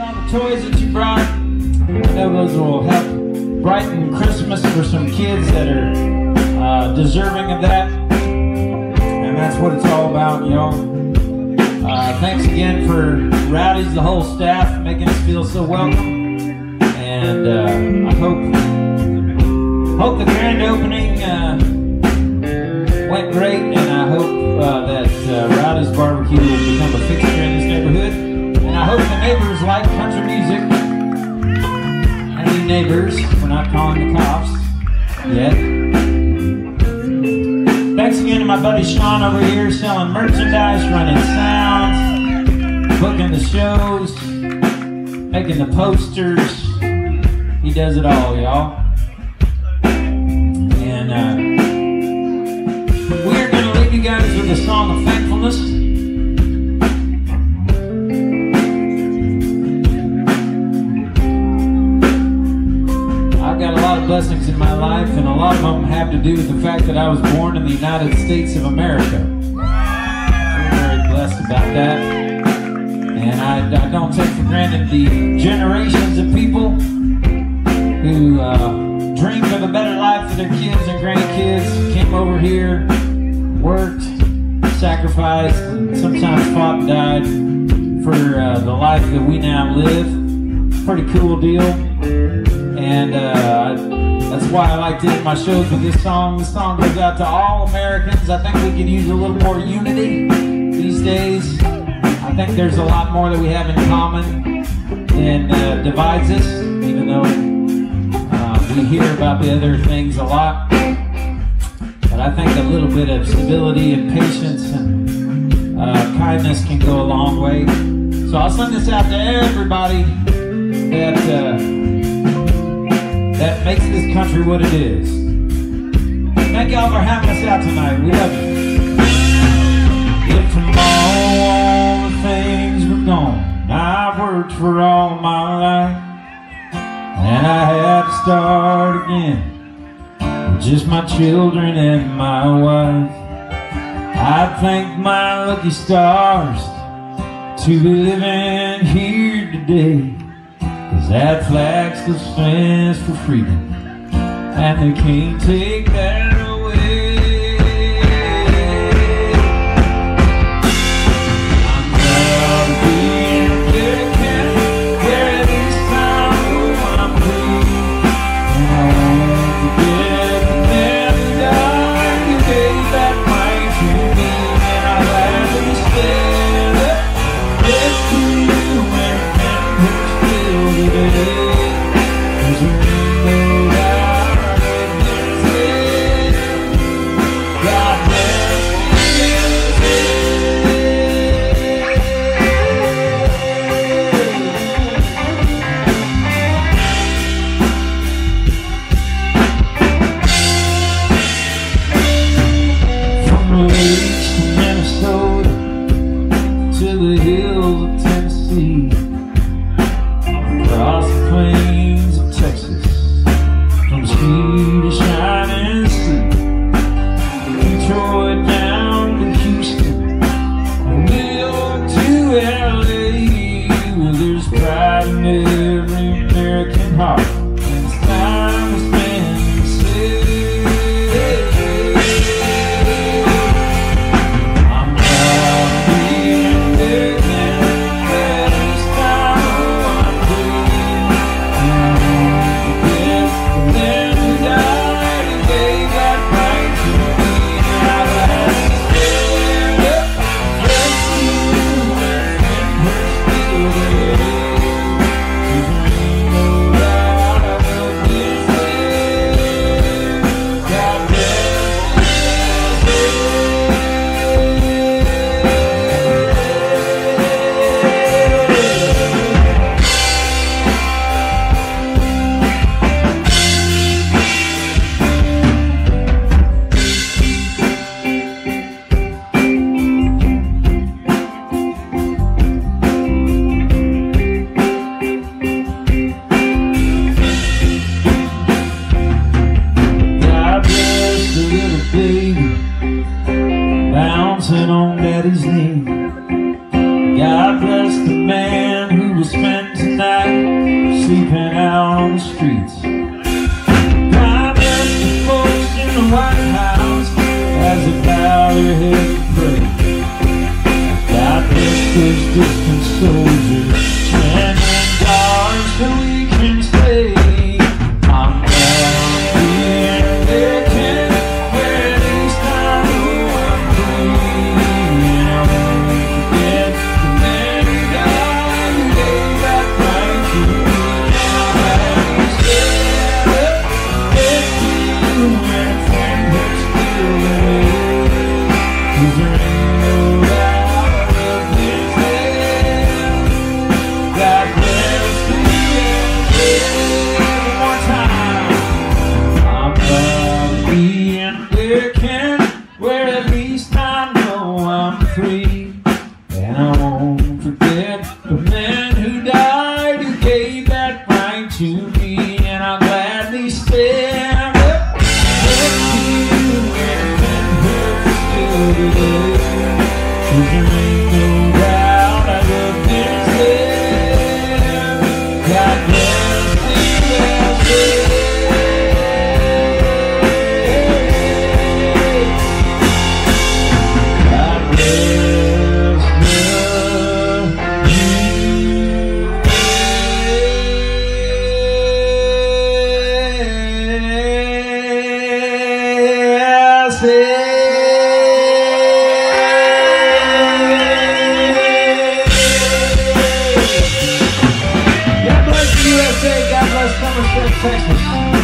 all the toys that you brought. I know those will help brighten Christmas for some kids that are deserving of that. And that's what it's all about, y'all. Thanks again for Rowdy's, the whole staff, making us feel so welcome. And I hope the grand opening went great, and I hope that Rowdy's Barbecue will become a fixture in this neighborhood. And I hope the neighbors like country music. Any neighbors, we're not calling the cops yet. Thanks again to my buddy Sean over here, selling merchandise, running sounds, booking the shows, making the posters. He does it all, y'all. And we're going to leave you guys with a song of thankfulness. I've got a lot of blessings in my life, and a lot of them have to do with the fact that I was born in the United States of America. I'm very blessed about that. And I don't take for granted the generations of people who dreamed of a better life for their kids and grandkids, came over here, worked, sacrificed, and sometimes fought and died for the life that we now live. Pretty cool deal. And that's why I like to end my shows with this song. This song goes out to all Americans. I think we could use a little more unity these days. I think there's a lot more that we have in common than divides us, even though we hear about the other things a lot. But I think a little bit of stability and patience and kindness can go a long way. So I'll send this out to everybody that makes this country what it is. Thank y'all for having us out tonight. We love you. If tomorrow the things were gone, I've worked for all my life, and I had to start again with just my children and my wife. I thank my lucky stars to be living here today, 'cause that flag still stands for freedom, and they can't take that away. I'm proud to be an American, where this time I'm free, and I won't forget the man who died, who gave that right to me, and I'll gladly stand up next to you and remember still today. bouncing on Daddy's knee. God bless the man who will spend tonight distant soldiers, standing guards till we can stay. I'm glad being vacant, where at least I know I'm free. And I won't forget the man who died, who gave that right to me. And I'm glad he said it to you when a friend was still away. 'Cause there ain't no doubt of this land. God bless the USA. One more time. I'm proud of being American, where at least I know I'm free. And I won't forget the man who died, who gave that right to me. And I'll gladly stand up next to you when it hurts still today. 'Cause there ain't no doubt I love this land. God bless the USA. God bless the USA. God bless the USA. God bless Somerset, Texas.